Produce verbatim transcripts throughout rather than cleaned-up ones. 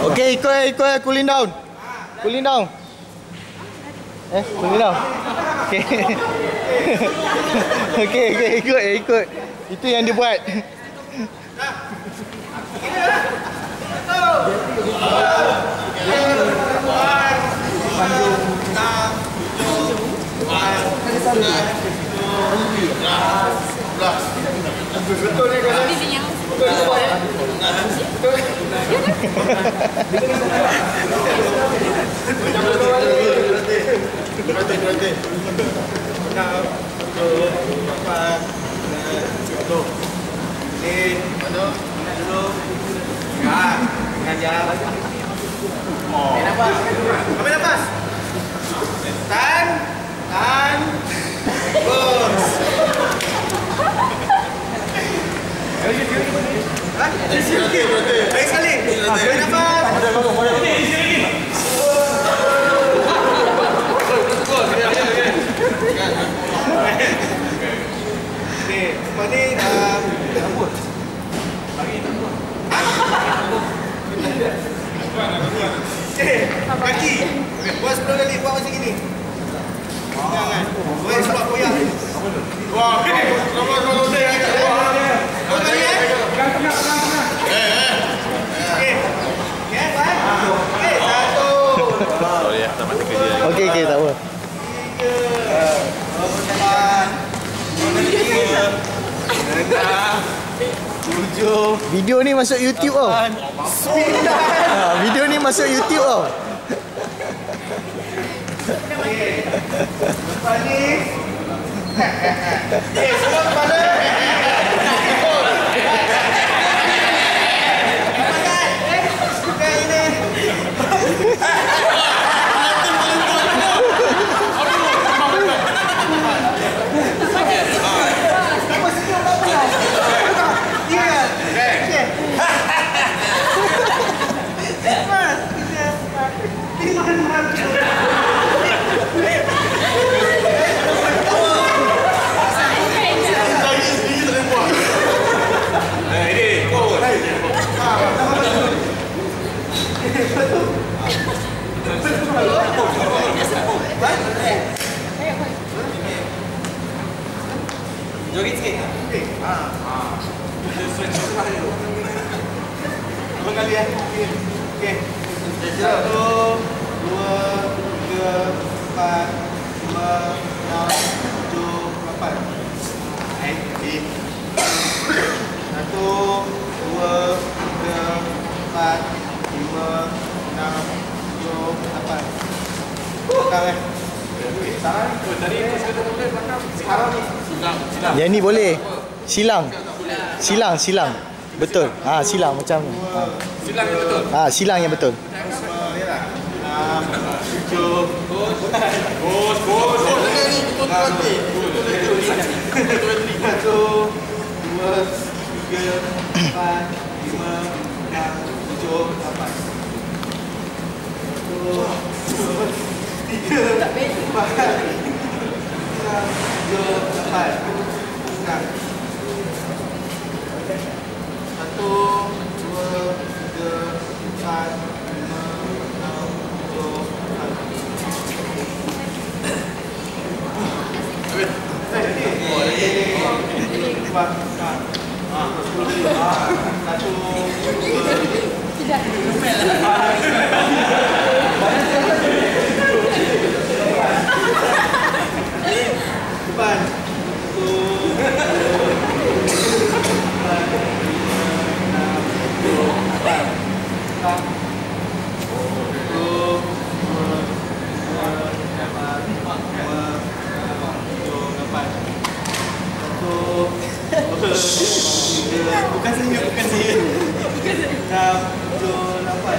Okay, ikut eh, ikut eh. Cooling down. Cooling down. Eh, cooling down. Okay. Okay, okay, ikut eh, ikut. Itu yang dia buat. Betul ni kalau betul ni buat ya. Betul. Berhenti berhenti. Enam, tujuh, lapan, sembilan, sepuluh. Ini mana? Dulu. Ya, ngajar. Oh. Nafas. Ambil nafas. Tahan. Tahan. Bos. Ha? Berhenti, berhenti. Baik sekali. Ambil nafas. Okey, lepas ni dah apa? Bagi apa? Okey, kaki. Buat sepuluh kali, buat macam gini. Jangan. Buat sebab koyak. Wah, okey. Nombor nombor dia agak kuat. Nombor kali eh? Pegang tengah, pegang tengah. Eh, eh. Okey. Okey, baik. Okey, satu. Sorry ya, tak mati kerja. Okey, okey, tak apa. Tiga. Jalan. Tujuh. Video ni masuk YouTube tau. Sembilan. Ha, video ni masuk YouTube tau. Okey. Lepas ni. Okey, semua kepala. Bukan ini. Joget sikit. Okey. Ha. Ha. Dua kali eh. Okey. Satu, dua, tiga, empat, lima, enam, tujuh, lapan. Eh, okey. Satu, dua, tiga, empat, lima, enam, tujuh, lapan. Belakang eh. Sekarang ni, tadi belakang. Sekarang ni. Yang ni boleh. Silang. Silang, silang. Betul. Ha, silang macam ni. Ha. Silang yang betul. Ha, silang yang betul. enam, tujuh, Bos, bos, bos. Ini betul nanti. satu, dua, tiga, empat, lima, enam, tujuh, lapan. Satu, dua, tiga, empat, enam, tujuh, lapan. Satu, dua, tiga, empat, lima, enam, tujuh, lapan. Satu, tidak. Depan. Bukan saya, bukan saya. Enam, tujuh, lapan.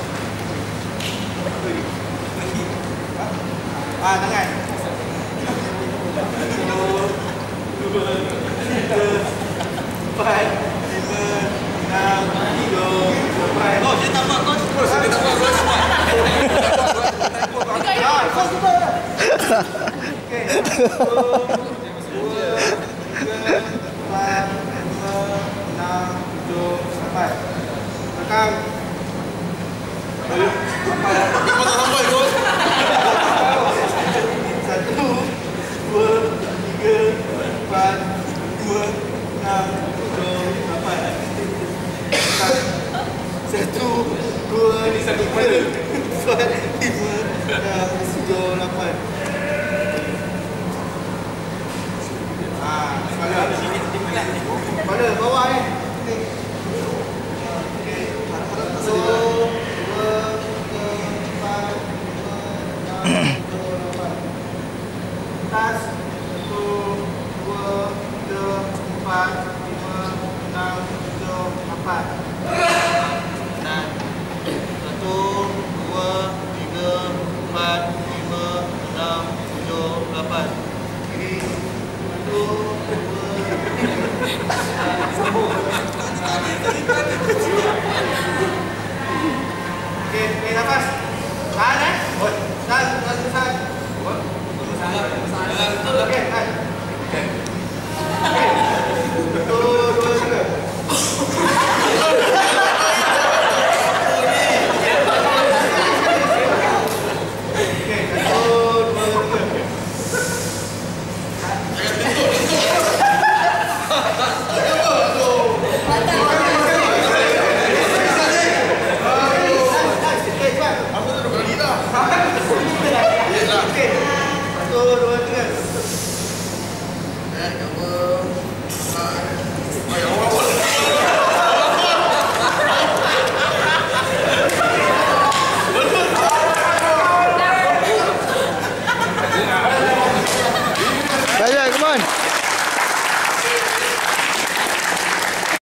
Ah, tangan. Satu, dua, tiga, empat, lima, enam, tujuh, lapan. Oh, dia tak buat kau. Terus, dia tak buat kau semua. Ah, kau semua. Okey. Satu, dua, tiga, empat, lima, enam, tujuh, lapan. Belakang. dua, enam, tujuh, lapan. Satu, dua, tiga, empat, lima, enam, tujuh, lapan. Ah, kepala. Kepala, bawah eh. Okey. Satu, dua, tiga, empat, lima, enam, tujuh, lapan. Atas. Satu, dua, tiga, empat, lima, enam, tujuh, lapan. Dan satu, dua, tiga, empat, lima, enam, tujuh, lapan. Kiri. Satu, dua, okey, okey, nafas. Tahan eh.